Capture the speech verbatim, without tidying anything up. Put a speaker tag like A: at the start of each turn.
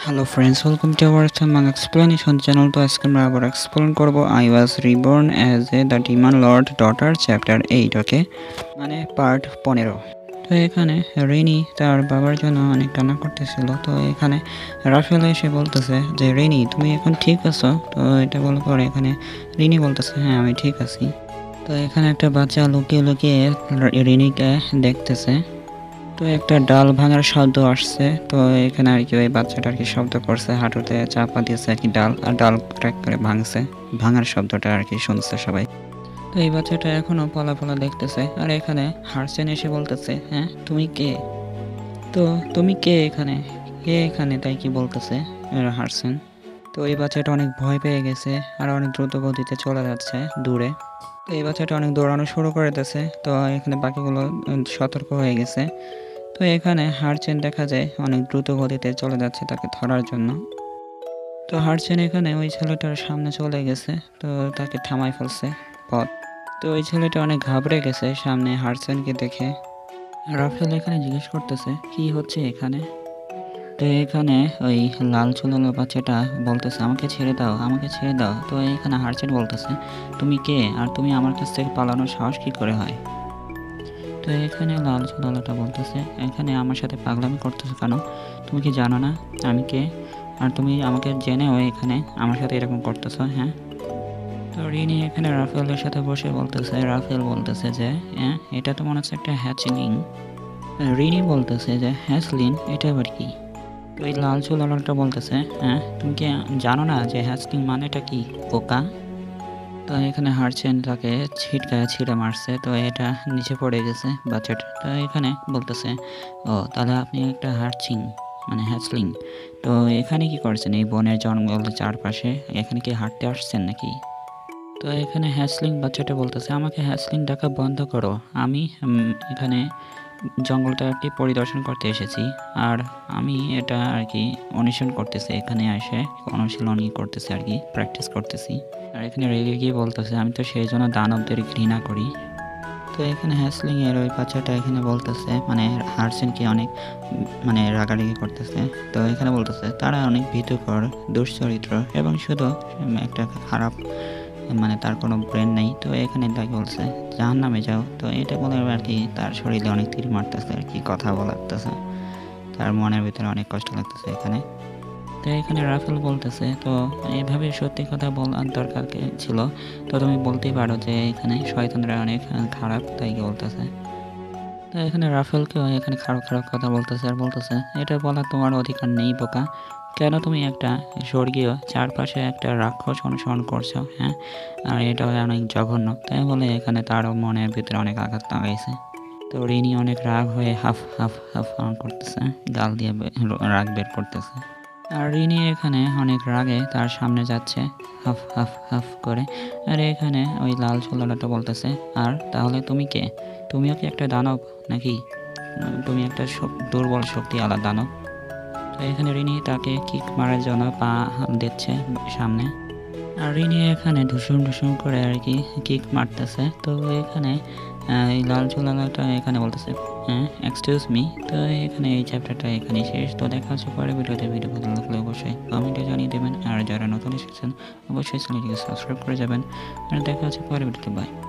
A: Hello friends, welcome to our Tamang explanation channel. তো আজকে আমরা আবার এক্সপ্লেন করব I was reborn as a the demon lord daughter chapter eight, okay, মানে part পনেরো। তো এখানে রিনি তার বাবার জন্য অনেক কান্না করতেছিল। তো এখানে রাফেল এসে বলতেছে যে রিনি তুমি এখন ঠিক আছো? তো এটা বলার পরে এখানে রিনি বলতেছে হ্যাঁ আমি ঠিক আছি। তো এখানে একটা বাচ্চা লুকিয়ে লুকিয়ে রিনিকে দেখতেছে। তো একটা ডাল ভাঙার শব্দ আসছে। তো এখানে আর কি ওই বাচ্চাটা আর কি শব্দ করছে, হাঁটুতে চাপা দিয়েছে আর কি ডাল, আর ডাল ক্র্যাক করে ভাঙছে, ভাঙার শব্দটা আর কি শুনছে সবাই। তো এই বাচ্চাটা এখনো পলা পলা দেখতেছে। আর এখানে হারসেন এসে বলতেছে হ্যাঁ তুমি কে? তো তুমি কে এখানে, কে এখানে তাই কি বলতেছে হারসেন। তো এই বাচ্চাটা অনেক ভয় পেয়ে গেছে আর অনেক দ্রুত গতিতে চলে যাচ্ছে দূরে। তো এই বাচ্চাটা অনেক দৌড়ানো শুরু করে দিয়েছে। তো এখানে বাকিগুলো সতর্ক হয়ে গেছে। তো এখানে হারচেন দেখা যায় অনেক দ্রুত গতিতে চলে যাচ্ছে তাকে ধরার জন্য। তো হারচেন এখানে ওই ছেলেটার সামনে চলে গেছে, তো তাকে থামাই ফেলছে পথ। তো ওই ছেলেটা অনেক ঘাবড়ে গেছে সামনে হারচেনকে দেখে। রাফেল এখানে জিজ্ঞেস করতেছে কি হচ্ছে এখানে। তো এখানে ওই লাল চুলালো বাচ্চাটা বলতেছে আমাকে ছেড়ে দাও, আমাকে ছেড়ে দাও। তো এখানে হারচেন বলতেছে তুমি কে, আর তুমি আমার কাছ থেকে পালানোর সাহস কি করে হয়? তো এখানে লাল চুলালাটা বলতেছে এখানে আমার সাথে পাগলামি করতেছো কেন? তুমি কি জানো না আমি কে? আর তুমি আমাকে জেনেও এখানে আমার সাথে এরকম করতেছো? হ্যাঁ। তো রিনি এখানে রাফেলের সাথে বসে বলতেছে, রাফেল বলতেছে যে হ্যাঁ এটা তো মনে হচ্ছে একটা হ্যাচলিং। রিনি বলতেছে যে হ্যাচলিন এটা আবার কি? তো এই লাল চুলালাটা বলতেছে হ্যাঁ তুমি কি জানো না যে হ্যাচলিং মানেটা কি পোকা? তো এখানে হারচেন তাকে ছিটকায় ছিঁড়ে মারছে। তো এটা নিচে পড়ে গেছে বাচ্চাটা। তো এখানে বলতেছে ও তাহলে আপনি একটা হারচিং মানে হ্যাচলিং। তো এখানে কি করছেন এই বনের জঙ্গলের চারপাশে? এখানে কি হাঁটতে আসছেন নাকি? তো এখানে হ্যাচলিং বাচ্চাটা বলতেছে আমাকে হ্যাচলিং ডাকা বন্ধ করো, আমি এখানে জঙ্গলটা আর কি পরিদর্শন করতে এসেছি। আর আমি এটা আর কি অনুশীলন করতেছি, এখানে এসে অনুশীলনই করতেছি আর কি, প্র্যাকটিস করতেছি। আর এখানে রেগে গিয়ে বলতেছে আমি তো সেই জন্য দানবদের ঘৃণা করি। তো এখানে হ্যাসলিং এর ওই বাচ্চাটা এখানে বলতেছে মানে হারসেনকে অনেক মানে রাগারাগি করতেছে। তো এখানে বলতেছে তারা অনেক ভীতকর, দুশ্চরিত্র এবং শুধু একটা খারাপ, মানে তার কোনো ব্রেন নেই। তো এখানে তাকে বলছে জাহান নামে যাও। তো এটা বলে আর কি তার শরীরে অনেক তীর মারতেছে আর কি, কথা বলাতেছে, তার মনের ভিতরে অনেক কষ্ট লাগতেছে এখানে। তো এখানে রাফেল বলতেছে তো এইভাবে সত্যি কথা বলার দরকার ছিল, তো তুমি বলতেই পারো যে এখানে শয়তানরা অনেক খারাপ, তাই কি বলতেছে। তো এখানে রাফেলকেও এখানে খারাপ খারাপ কথা বলতেছে আর বলতেছে এটা বলার তোমার অধিকার নেই বোকা। কেন তুমি একটা স্বর্গীয় চারপাশে একটা রাক্ষস অনুসরণ করছো? হ্যাঁ, আর এটা অনেক জঘন্য। তাই বলে এখানে তারও মনের ভিতরে অনেক আঘাত লাগাইছে। তো রিনি অনেক রাগ হয়ে হাফ হাফ হাফ করতেছে, গাল দিয়ে রাগ বের করতেছে। আর রিনি এখানে অনেক রাগে তার সামনে যাচ্ছে হাফ হাফ হাফ করে। আর এখানে ওই লাল চুলাটা বলতেছে আর তাহলে তুমি কে? তুমিও কি একটা দানব নাকি? তুমি একটা দুর্বল শক্তি আলা দানব। তো এখানে রিনি তাকে কিক মারার জন্য পা দিচ্ছে সামনে। আর রিনি এখানে ঢুসুম ঢুসুম করে আর কি কিক মারতেছে। তো এখানে এই লাল চুলাটা এখানে বলতেছে হ্যাঁ এক্সকিউজ মি। তো এখানে এই চ্যাপ্টারটা এখানে শেষ। তো দেখা হচ্ছে পরে ভিডিওতে। ভিডিও ভালো লাগলে অবশ্যই কমেন্টে জানিয়ে দেবেন, আর যারা নতুন এসেছেন অবশ্যই চ্যানেলটিকে সাবস্ক্রাইব করে যাবেন। আর দেখা হচ্ছে পরে ভিডিওতে। বাই।